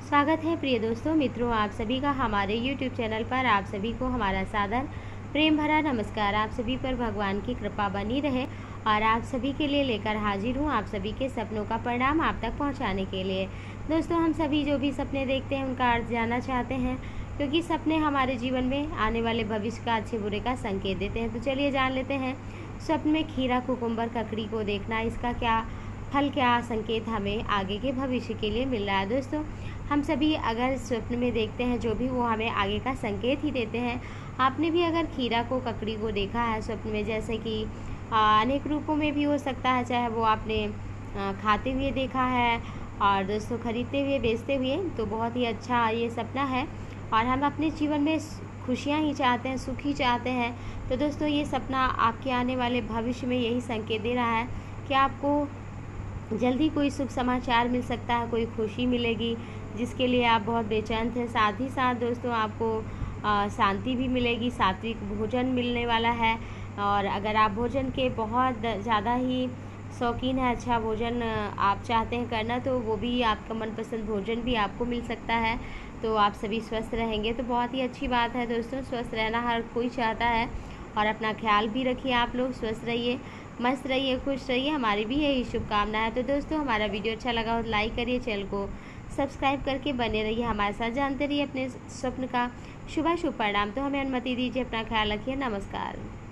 स्वागत है प्रिय दोस्तों मित्रों, आप सभी का हमारे YouTube चैनल पर। आप सभी को हमारा सादर प्रेम भरा नमस्कार। आप सभी पर भगवान की कृपा बनी रहे और आप सभी के लिए लेकर हाजिर हूँ आप सभी के सपनों का परिणाम आप तक पहुँचाने के लिए। दोस्तों, हम सभी जो भी सपने देखते हैं उनका अर्थ जानना चाहते हैं, क्योंकि सपने हमारे जीवन में आने वाले भविष्य का, अच्छे बुरे का संकेत देते हैं। तो चलिए जान लेते हैं, स्वप्न में खीरा, कुकुम्बर, ककड़ी को देखना, इसका क्या फल, क्या संकेत हमें आगे के भविष्य के लिए मिल रहा है। दोस्तों, हम सभी अगर स्वप्न में देखते हैं जो भी, वो हमें आगे का संकेत ही देते हैं। आपने भी अगर खीरा को, ककड़ी को देखा है स्वप्न में, जैसे कि अनेक रूपों में भी हो सकता है, चाहे वो आपने खाते हुए देखा है और दोस्तों खरीदते हुए, बेचते हुए, तो बहुत ही अच्छा ये सपना है। और हम अपने जीवन में खुशियाँ ही चाहते हैं, सुख ही चाहते हैं। तो दोस्तों, ये सपना आपके आने वाले भविष्य में यही संकेत दे रहा है कि आपको जल्दी कोई शुभ समाचार मिल सकता है, कोई खुशी मिलेगी जिसके लिए आप बहुत बेचैन थे। साथ ही साथ दोस्तों, आपको शांति भी मिलेगी, सात्विक भोजन मिलने वाला है। और अगर आप भोजन के बहुत ज़्यादा ही शौकीन है, अच्छा भोजन आप चाहते हैं करना, तो वो भी आपका मनपसंद भोजन भी आपको मिल सकता है। तो आप सभी स्वस्थ रहेंगे, तो बहुत ही अच्छी बात है दोस्तों। स्वस्थ रहना हर कोई चाहता है और अपना ख्याल भी रखिए। आप लोग स्वस्थ रहिए, मस्त रहिए, खुश रहिए, हमारी भी यही शुभकामना है। तो दोस्तों, हमारा वीडियो अच्छा लगा हो तो लाइक करिए, चैनल को सब्सक्राइब करके बने रहिए हमारे साथ, जानते रहिए अपने स्वप्न का शुभ परिणाम। तो हमें अनुमति दीजिए, अपना ख्याल रखिए, नमस्कार।